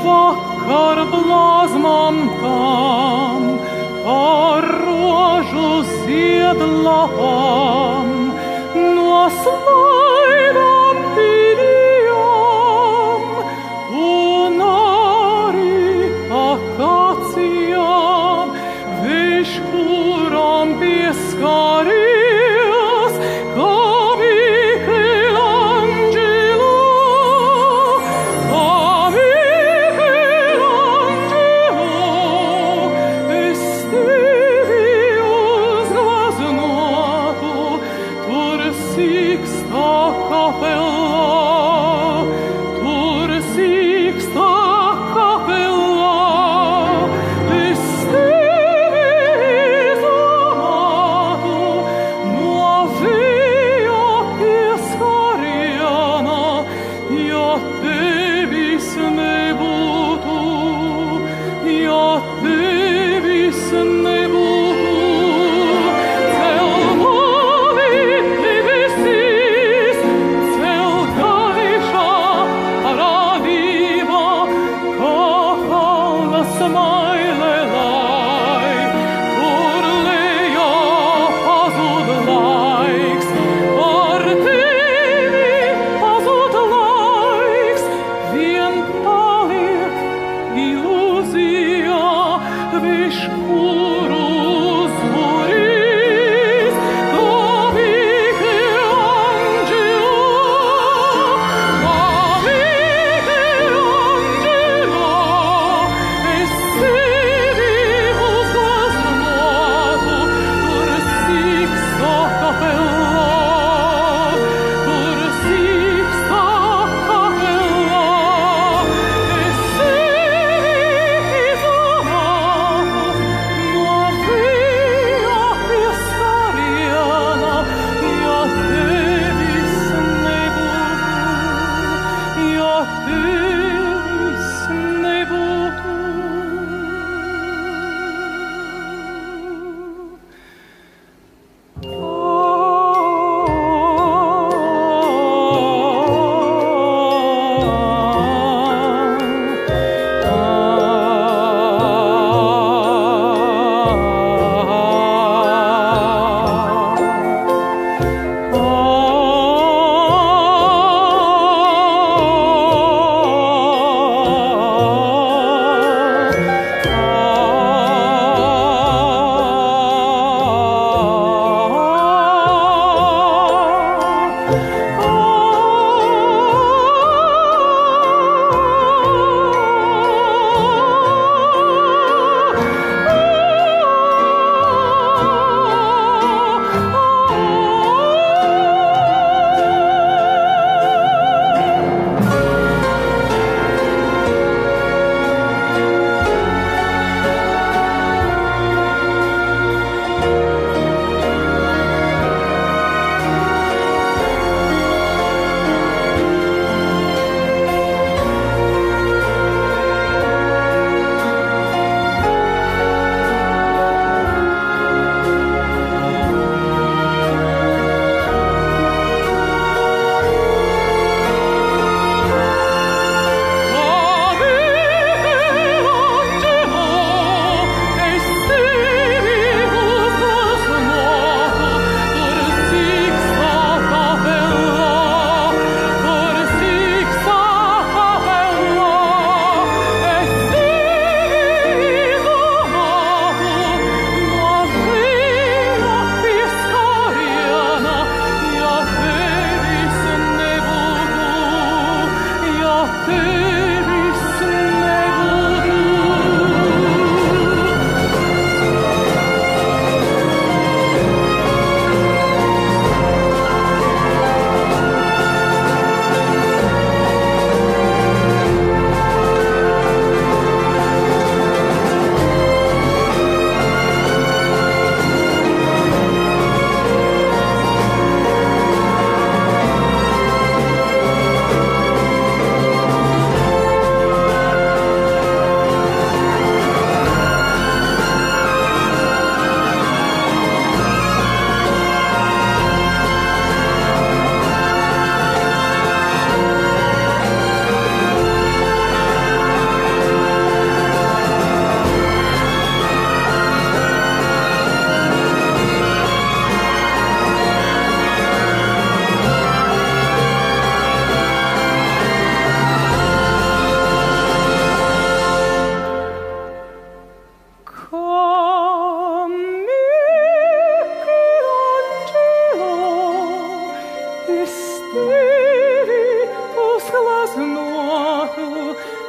vakar blazmam tam, ar rožu ziedlām, no slaidām pīdījām un arī akacijām, viņš kurām pieskārījās, kā Michelangelo, es tevi uzgleznotu, tur sīkstā kapelā, tur sīkstā kapelā, es tevi izlamātu, no vēja pieskāriena, ja tevis nebūtu, ja tevis nebūtu. Cel mani debesīs, cel gaišā radībā, kā kalna smaile lai, kur lejā pazūd laiks, par tevi pazūd laiks, vien paliek ilūzijā, viņš kuru uzvarīs, kā Michelangelo, es tevi uzgleznotu, tur sīkstā kapelā, tur sīkstā kapelā, es tevi izlamātu, no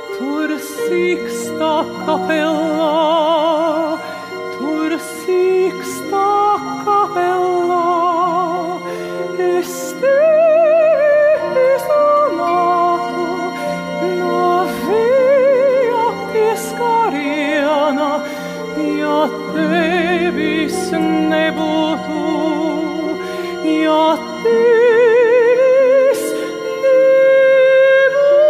tur sīkstā kapelā, tur sīkstā kapelā, es tevi izrunātu no vija pieskariena, ja tevis nebūtu, ja tevis nebūtu.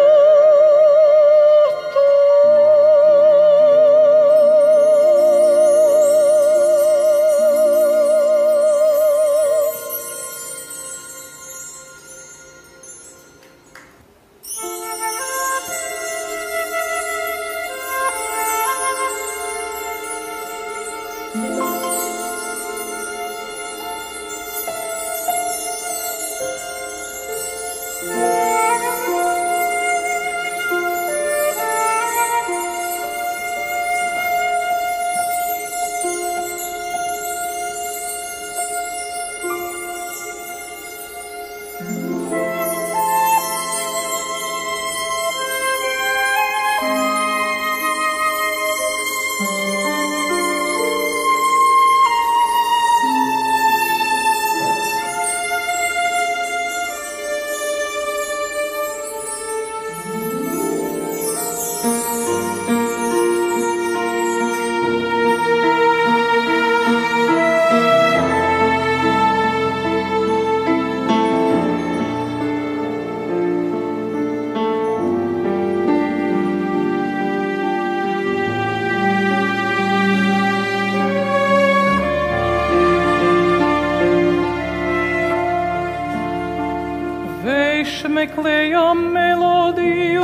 Meklējām melodiju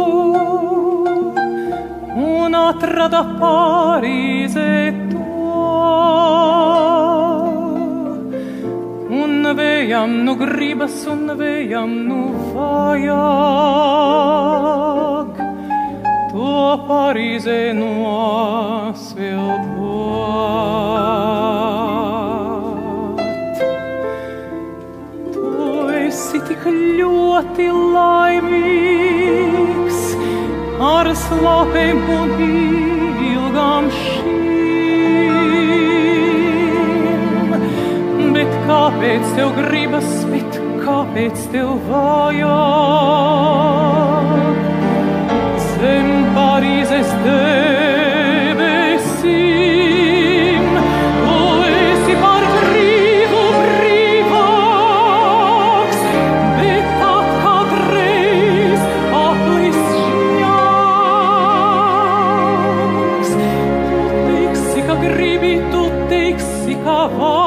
un atrada Parīzē to. Un vējam nu gribas un vējam nu vajag to Parīzē nosvilpot. Tu esi tik ļoti laimīgs ar slāpēm un ilgām šīm. Bet kāpēc tev gribas, bet kāpēc tev vajag zem Parīzes debesīm? Tu esi par brīvu brīvāks, bet tad kādreiz aplis šņāks. Tu teiksi, ka gribi, tu teiksi, ka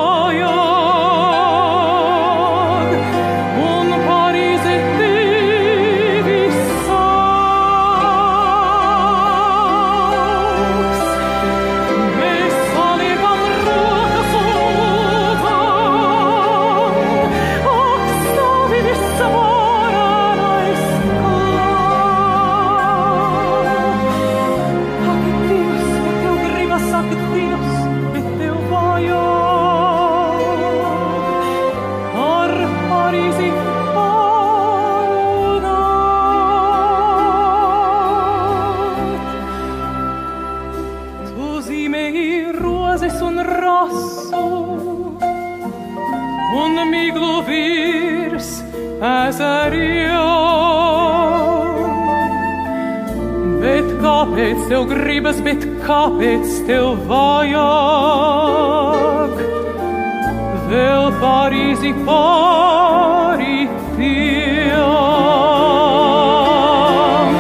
vajag, un Parīze tevi sauks. Mēs saliekam rokas un lūdzam, ak, stāvi visvarenais klāt. Ak, Dievs, bet tev gribas, ak, Dievs, bet tev vajag ar Parīzi parunāt. Tu zīmēji rozes un rasu un miglu virs ezeriem. Bet kāpēc tev gribas, bet kāpēc tev vajag vēl Parīzi pāri tiem?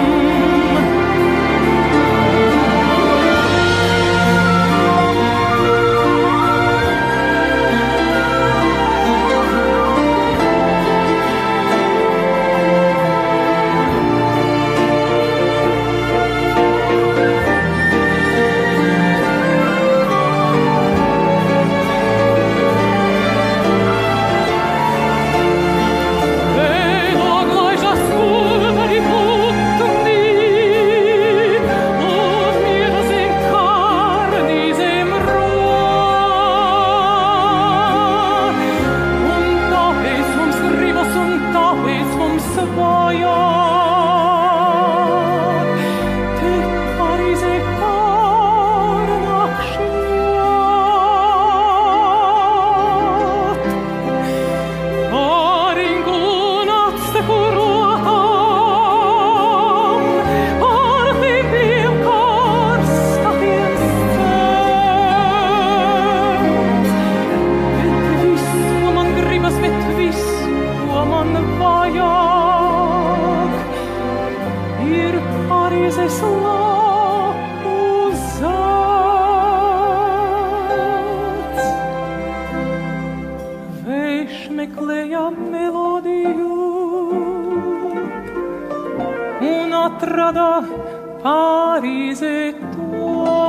Parīze tua.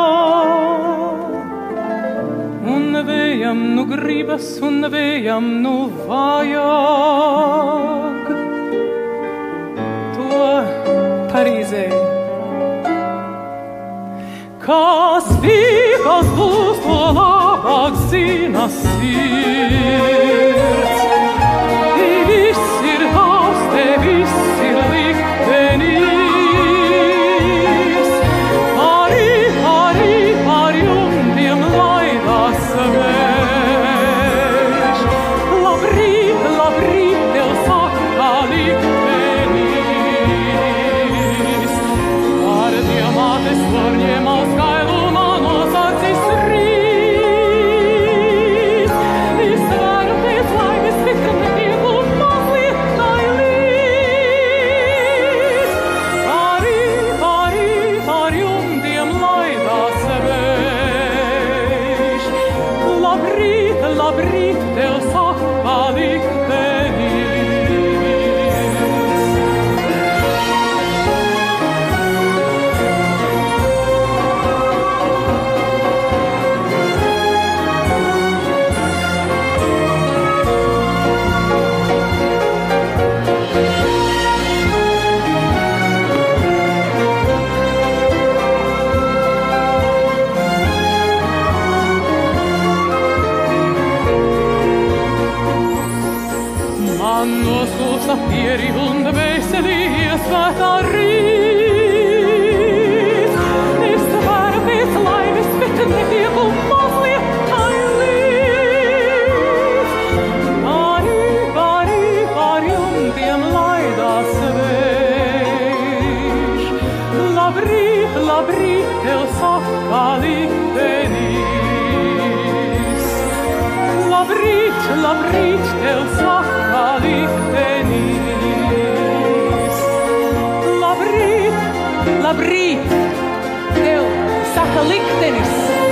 Un vējam nu gribas, un vējam nu vajag to Parīzē. Kas bija, kas būs, to labāk zina sirds. Te viss ir tavs, te viss ir liktenis. Par jumtiem laidās vējš. Labrīt, labrīt, tev saka liktenis. Ar diamātes varņiem skailumā nosacīs rīt. Izsveru pēc laimes, bet kad netieku mazliet nailīt. Par jumtiem laidās vējš. Labrīt, labrīt, tev saka liktenis. Man nosūsa pieri un dvēseli iesvētā rīt. Es vēru pēc laimes, bet netieku mazliet nailīt. Par jumtiem laidās vējš. Labrīt, labrīt, tev saka liktenis. Labrīt, labrīt, tev saka liktenis. Labrīt, labrīt, tev saka liktenis.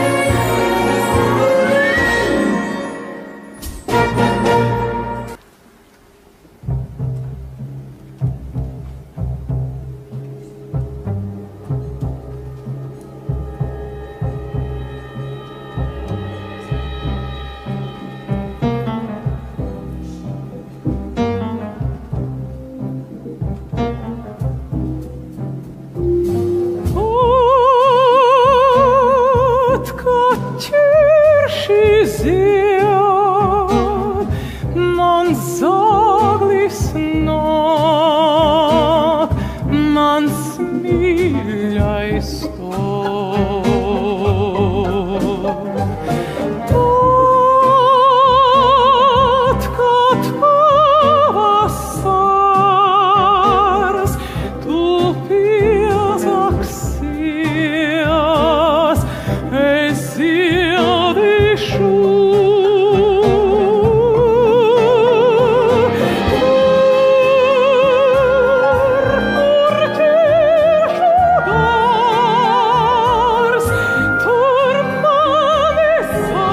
Man zaglis nāk, mans mīļais Tad, kad pavasars tu piezaksies, es iedīšu. Tur mani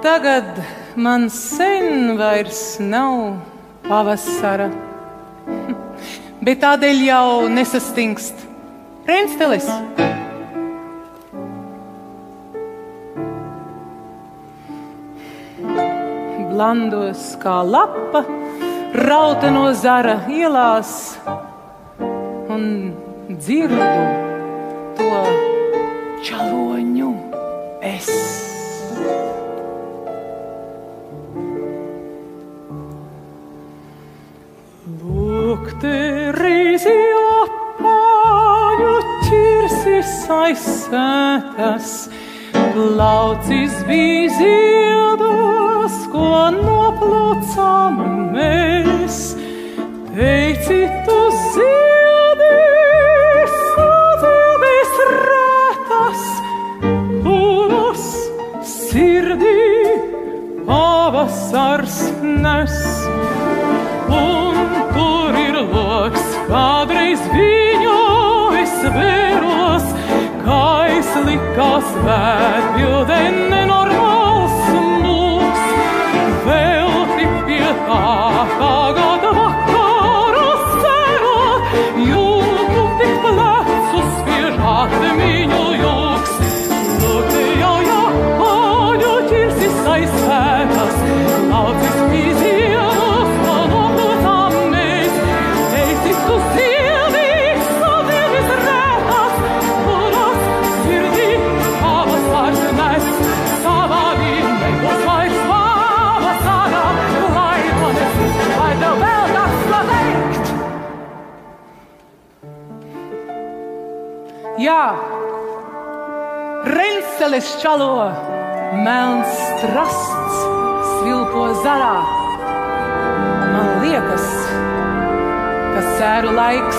tagad man sen vairs nav pavasara, bet tādēļ jau nesastingst Reinstelis. Blandos kā lapa, rauta no zara ielās un dzirdu to čaloņu es. Lūk, te reizi apāņu ķirsis aizsētas, laucis bija ziedos, ko noplūcām mēs. Teici, tu ziedīs, sadziedīs rētas, kuras sirdī pavasars nes. Un tur ir loks, kādreiz viņu es vēros, kā es likās vētbildē nenormāls mūks. Vēl tik pie tā, kā gada vakaru sērot, jūtu tik plecu spiežāt miņu jūks. Lūk, te jau jāpāņu ķirsis aizsētas, laucis bija ziedos, ko noplūcām mēs. Teici, tu ziedīs, sadziedīs rētas, kuras sirdī pavasars nes. Savā vīnē būs vairs pavasara, lai to nes, vai tev vēl kas pateikt? Jā, Reinstelis čalo, melns strasts svilpo zarā. Man liekas, ka sēru laiks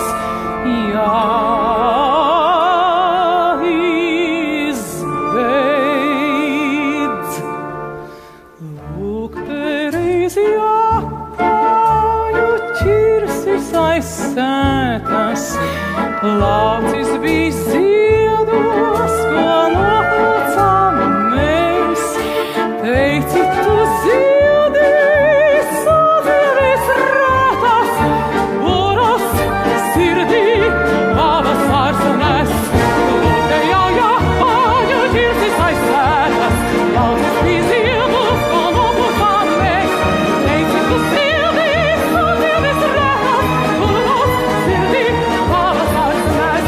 jāizbeidz. Lūk, te reizi apāņu ķirsis aizsētas, laucis bija ziedos, ko noplūcām mēs. Teici, tu ziedīs, sadziedīs rētas, kuras sirdī pavasars nes. Lūk, te jau jāpāņu ķirsis aizsētas, laucis bija ziedos, ko noplūcām mēs. Teici, tu ziedīs, sadziedīs rētas, kuras sirdī pavasars nes.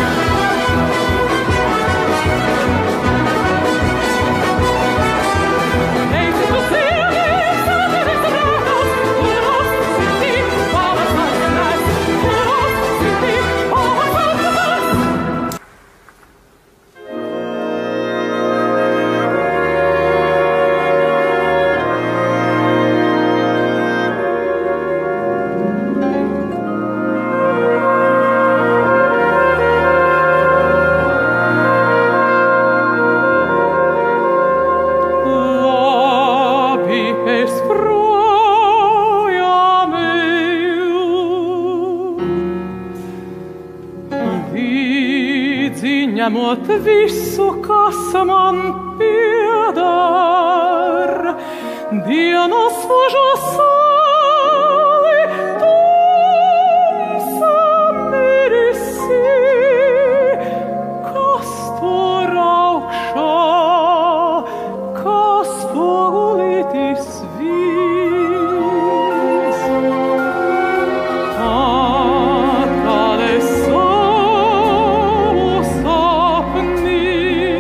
Teici, tu ziedīs, sadziedīs rētas, kuras sirdī pavasars nes. Kuras sirdī pavasars nes. Labi, es projām eju, līdzi ņemot visu, kas man pieder. Dienas spožo sauli, tumsa mirisi, kas tur augšā, kas spogulītis vīs. Atkal es savu sapnī,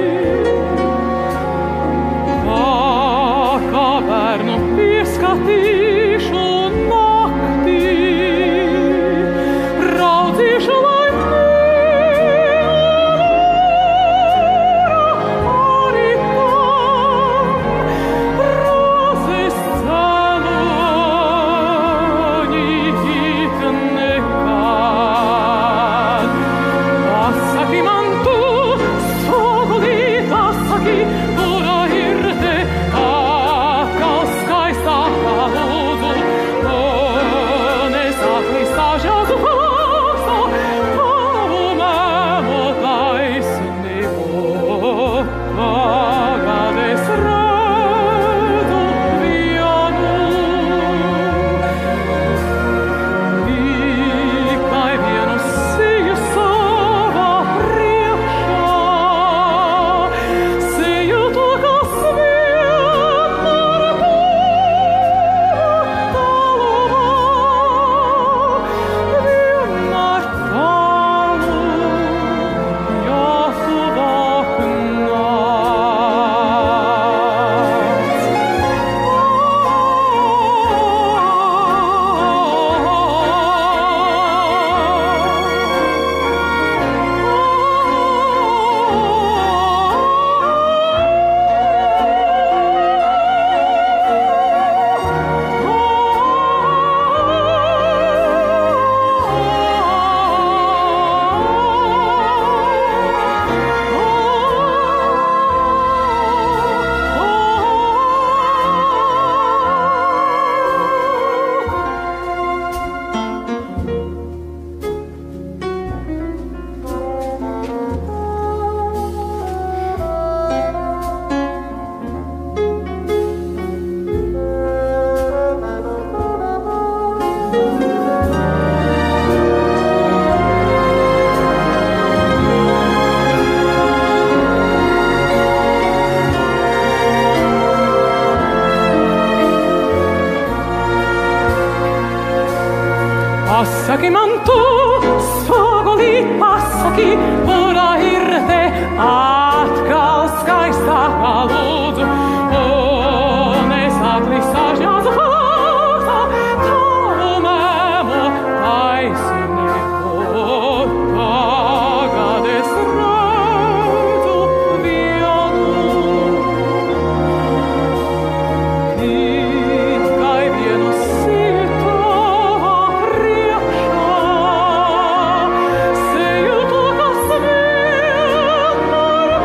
kā bērnu pieskatīšu naktī, raudzīšu, lai mīlu arī tam, rozes celoņi it nekad. Pasaki man tu, spogulītā saki, kura ir te atkal skaistākā lūdzu. Passaki mantu, spoguli passaki, pura irte, atkal skaistākā lūdzu. Un es atlisažņās vārtā, tavu mēmu taisinieku. Tagad es redzu vienu, it kai vienu siltu priekšā, seju to, kas vienmēr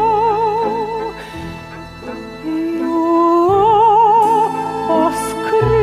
Skribi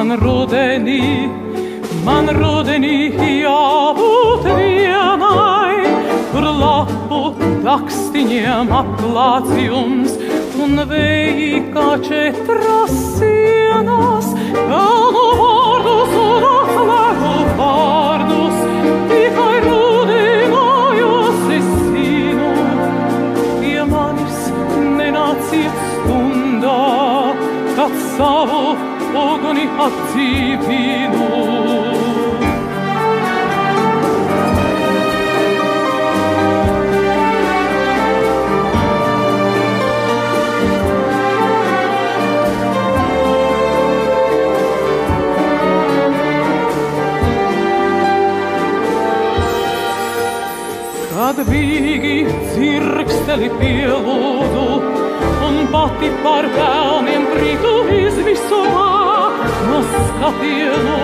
man rudeni jābūt vienai, kur lapu dakstiņiem atklāts jums un vēji kā 4 sienas, galvu vārdus un atklētu vārdus, tikai rudinājos es zinu, pie manis nenāciet stundā, kad savu oguni atdzīvinu. Kad bīgi dzirksteli pielūdu un pati par pelniem kritu izvisumā, no skatienu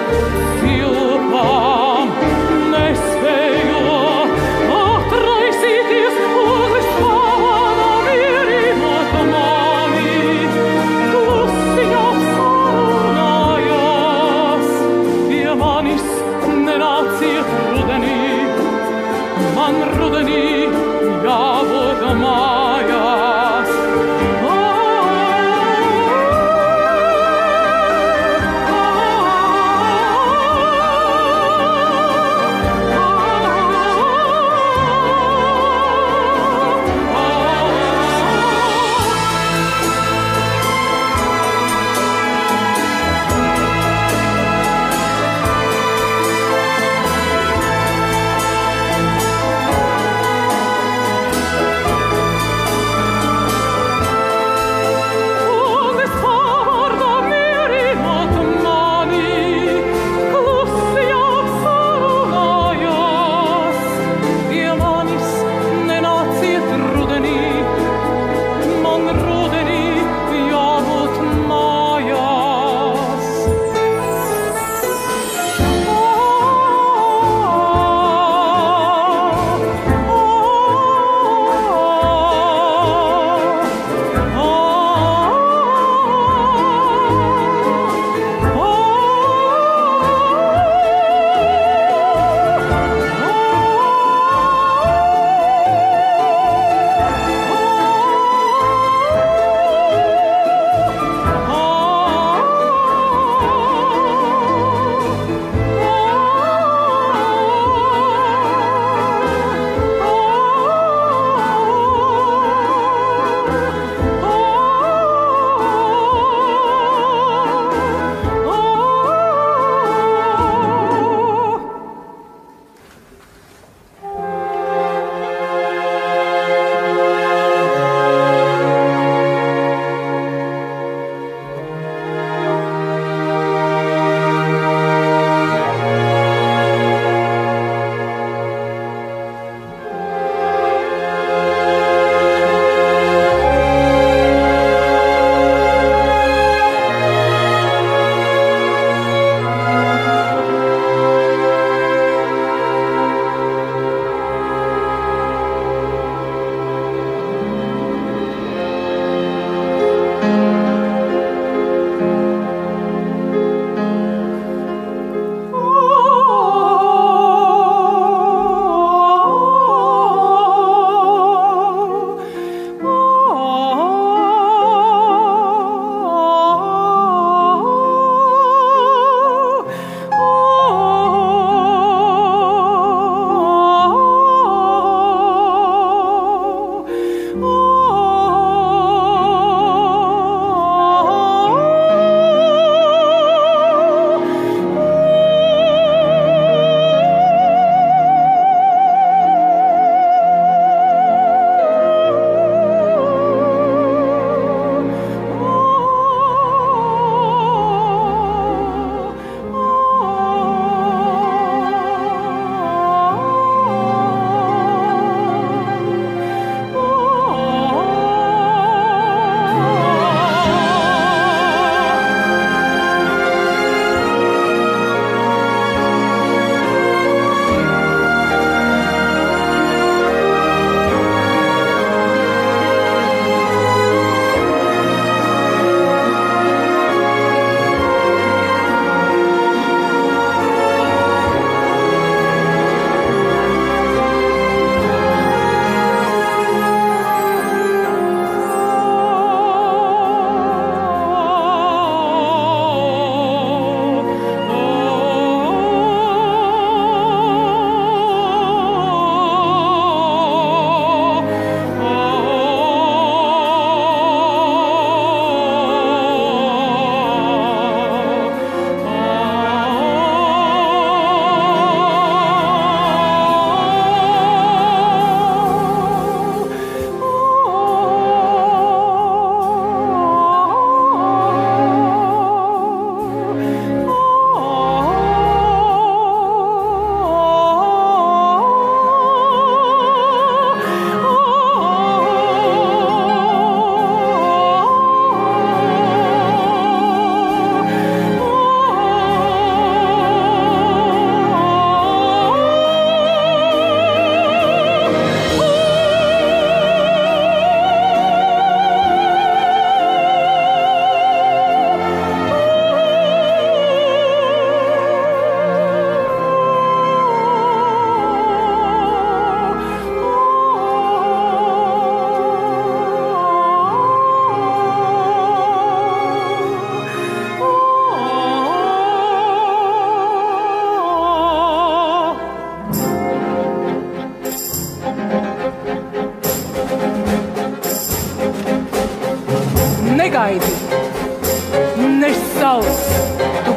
silpām nespēju atraisīties ogles pavānā vierinot mani. Klusi jau sarunājās, pie manis nenāciet rudenī, man rudenī jābūt mājās.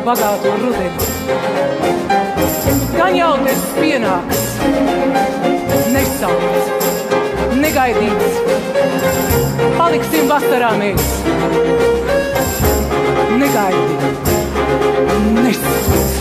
bagātu rudeni. Gan jau tas pienāks, nesaukts, negaidīts. Paliksim vasarā mēs, negaidīt, nesaukts.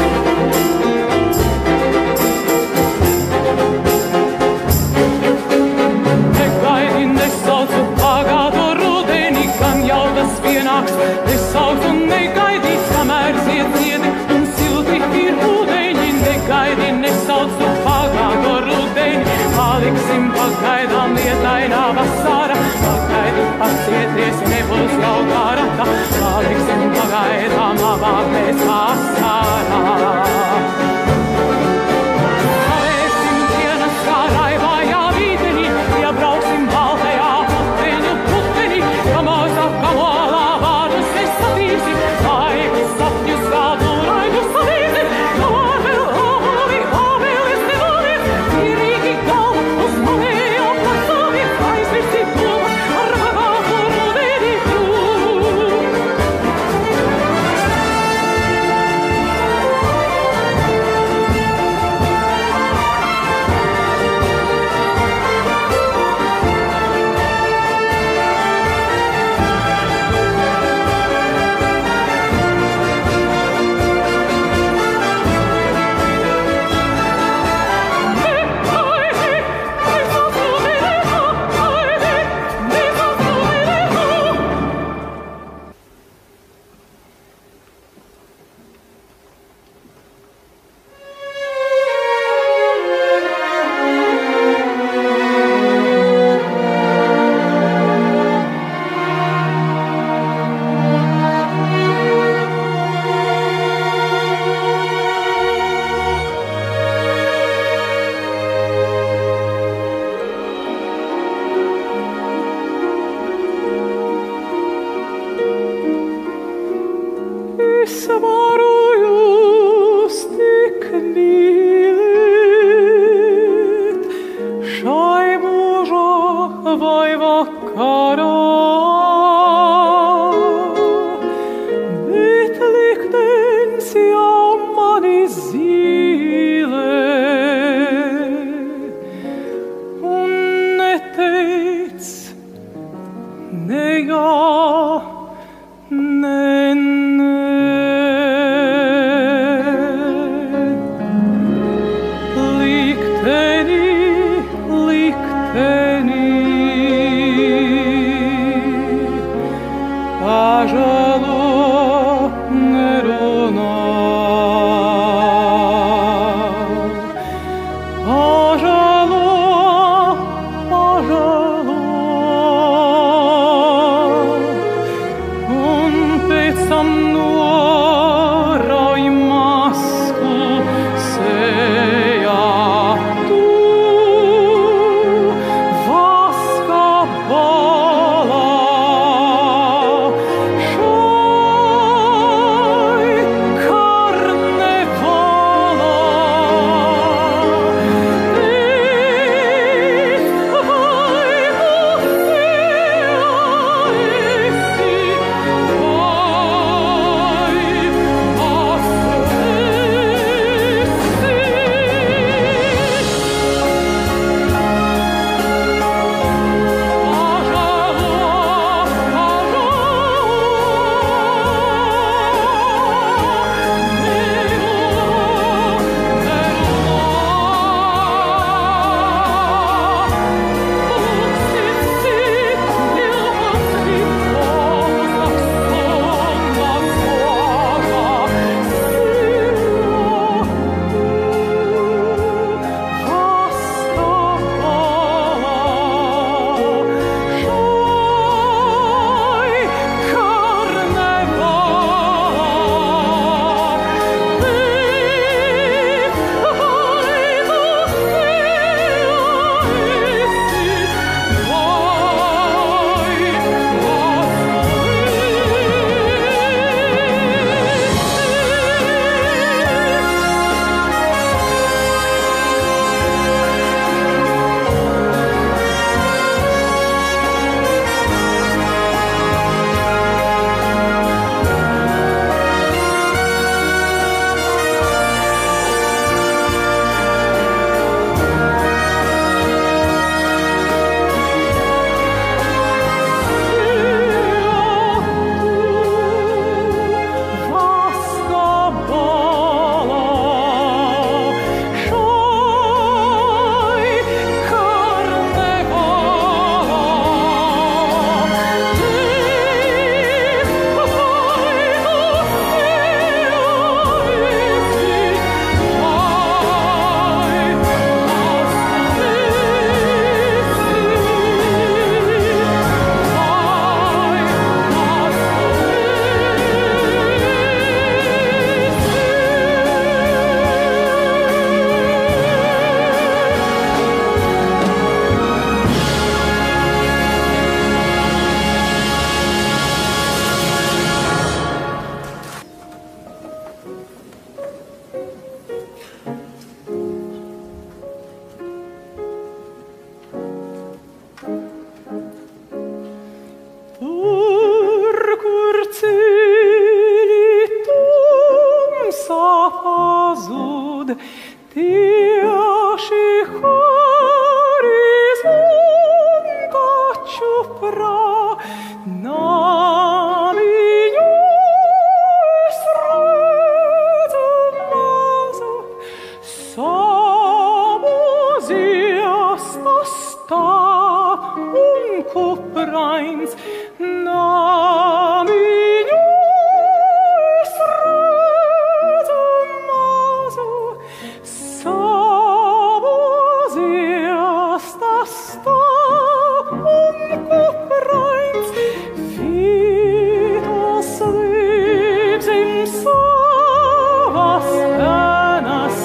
Negaidi, nesaucu bagātu rudeni, gan jau tas pienāks, nesauc un negaidīt, kamēr ziedi un silti ir ūdeņi. Negaidi, nesaucu bagātu rudeni, paliksim pagaidām lietainā vasara. Pagaidi, pacieties, nebūs jau garata, paliksim pagaidām labāk mēs vasarā. Savēsim dienas kā raivājā vītenī, iebrauksim baltajā puteņu puteni, kamozā kamolā vārdus nesatīsim, laikus sapņus kādu raidu sadīsim, kamāveru oboli, obelis nevolis, mierīgi galvu uz manējo pasauli, aizvirsi pulmas ar bagātu rudeni kļūt. Samusias sta Kupreins Naminius Rödemaso Samusias sta Kupreins Vitas liebs im Savas Anas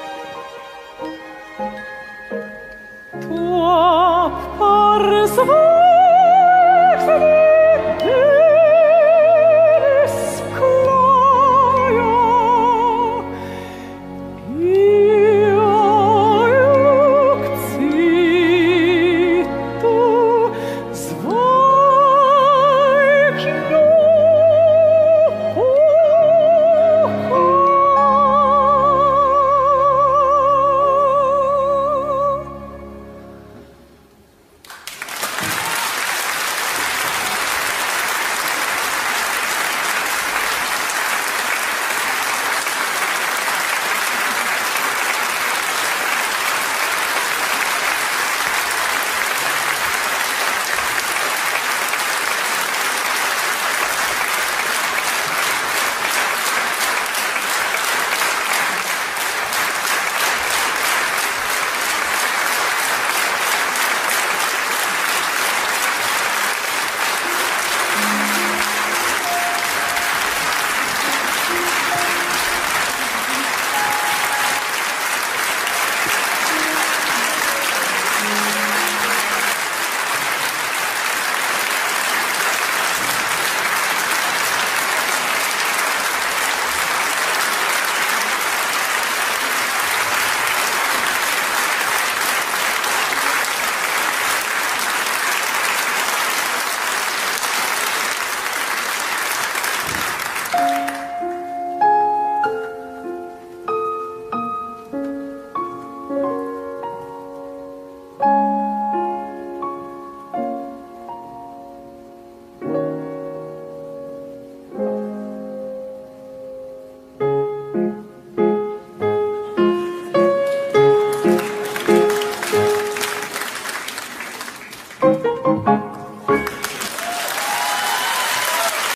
Tua par